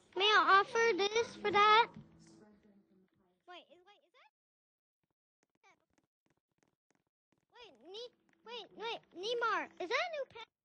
May I offer this for that? Wait, is that? Wait, Neymar, is that a new pet?